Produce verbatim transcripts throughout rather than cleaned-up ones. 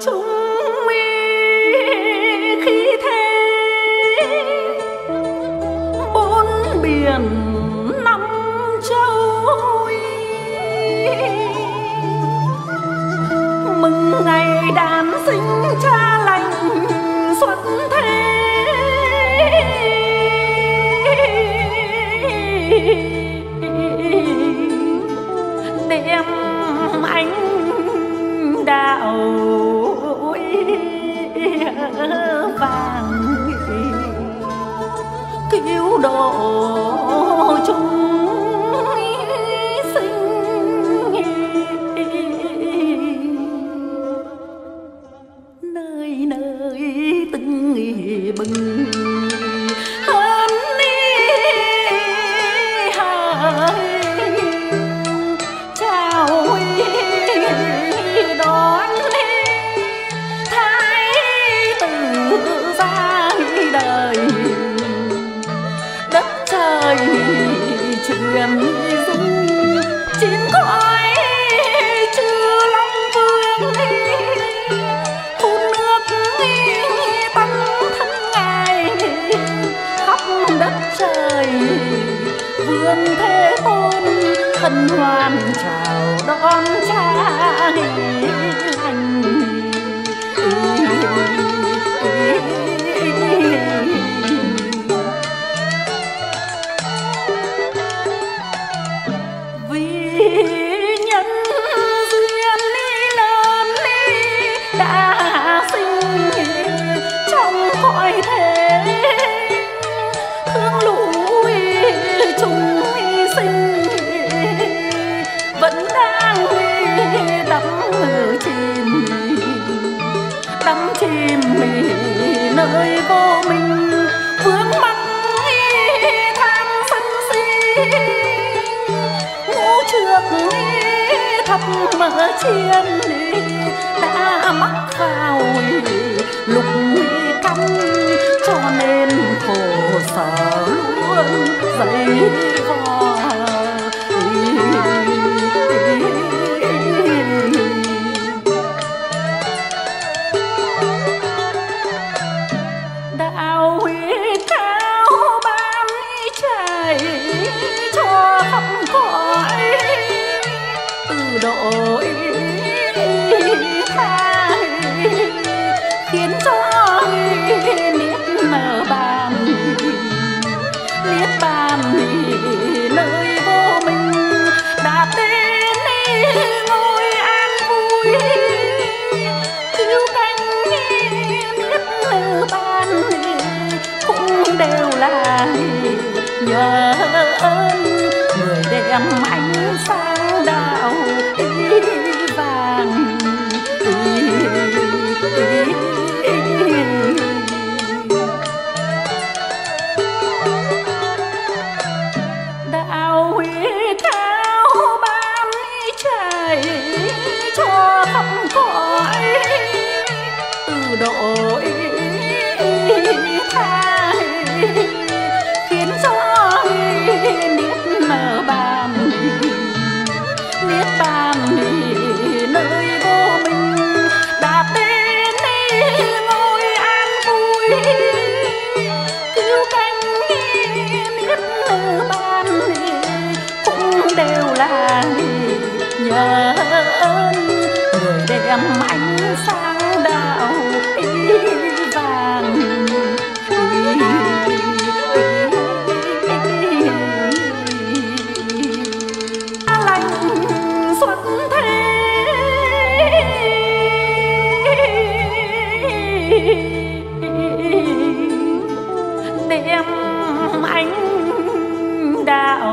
chúng khí thế bốn biển năm châu mừng ngày đàn sinh cha lành xuất thế đem ánh đạo vàng cứu độ chúng sinh nơi nơi từng bừng hơn đi hỡi chào đón thái tử ra đời đất trời truyền dung chín cõi chư long vương phun nước tắm thân ngài khắp đất trời vương thế tôn hân hoan chào đón cha lành vì nhân duyên lớn đã sinh trong cõi thế thương lũ chúng sinh vẫn đang đắm chìm đắm chìm nơi vô minh vướng mắc tham sân si ngũ trược thập mở chiên đã mắc vào lục căn cho nên khổ sở luôn dậy vò đạo huyết thao ban trời cho khắp cõi từ độ tha khiến cho niết mở bàn niết bàn nơi vô minh đã đến ngôi an vui cứu cánh niết mở bàn cũng đều là nhờ ơn người đem ánh sáng đạo ý vàng đạo huyết thao ban trời cho khắp cõi từ độ tha khiến cho niết mở bàn niết bàn nơi vô minh đã đến ngôi an vui cứu cánh niết mở bàn cũng đều là nhờ ơn người đem ánh sáng đạo ý vàng lành xuất thế đem ánh đạo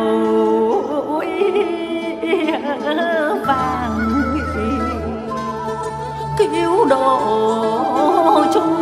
vàng cứu độ chúng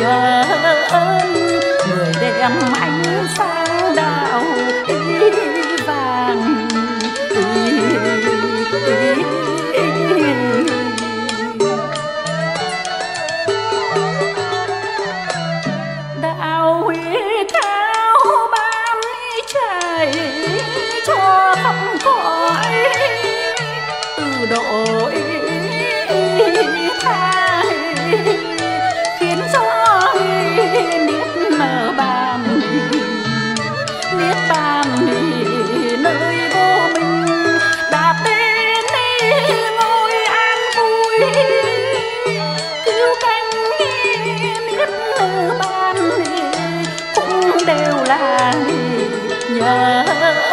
nhớ ơn người đem ánh sáng đạo ý vàng. Đạo huy cao ban trời cho khắp cõi từ độ tha khiến cho niết nở bàn niết bàn nơi vô minh đạt đến ngôi an vui cứu cánh niết nở bàn cũng đều là nhờ